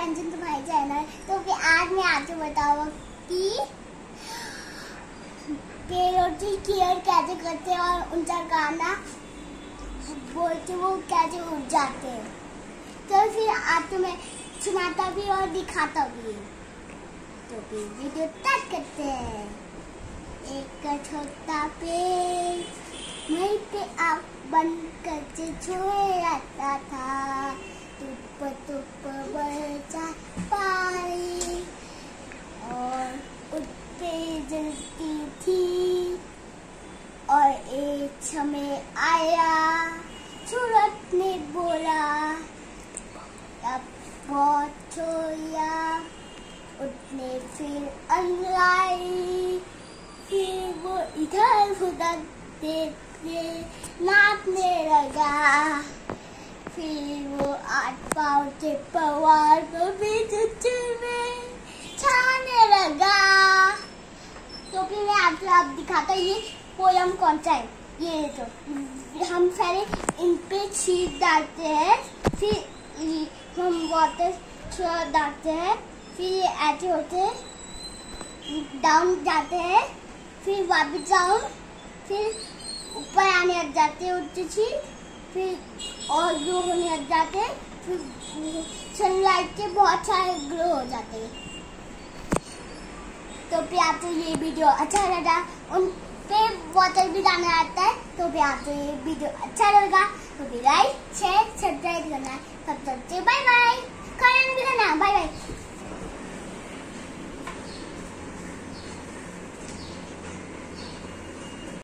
कंचन तुम्हारे चैनल। तो फिर आज मैं आपको बताऊँ कि पेड़ों की केयर कैसे करते हैं और उनका गाना बोलते वो कैसे उठ जाते हैं। तो फिर आज तो मैं सुनाता भी और दिखाता भी। तो फिर वीडियो स्टार्ट करते हैं। एक छोटा पेड़ वहीं पे आप बन कर छुए आता था, तुप तुप बरसा पानी और उस पे जलती थी। और एक समय आया, सूरज ने बोला अब बहुत छोया। उसने फिर अंगड़ाई, फिर वो इधर उधर देखते नाचने लगा। फिर वो आठ पाँव से पवार को बीच में छाने लगा। तो फिर मैं आप दिखाता ये पोयम कौन सा है। ये तो हम सारे इन पे चीज डालते हैं, फिर हम वाटर डालते हैं, फिर ये ऐसे होते हैं, डाउन जाते हैं, फिर वापस डाउन, फिर ऊपर आने लग जाते हैं उल्टी चीज, फिर और ग्लो होने लग जाते हैं, फिर सनलाइट के बहुत सारे ग्लो हो जाते हैं। तो फिर आपको ये वीडियो अच्छा लगा, उन पे वाटर भी डालना आता है। तो फिर आपको ये वीडियो अच्छा लगेगा तो फिर लाइक शेयर सब्सक्राइब करना है। तब तक बाय बाय, कमेंट भी करना। Bye bye.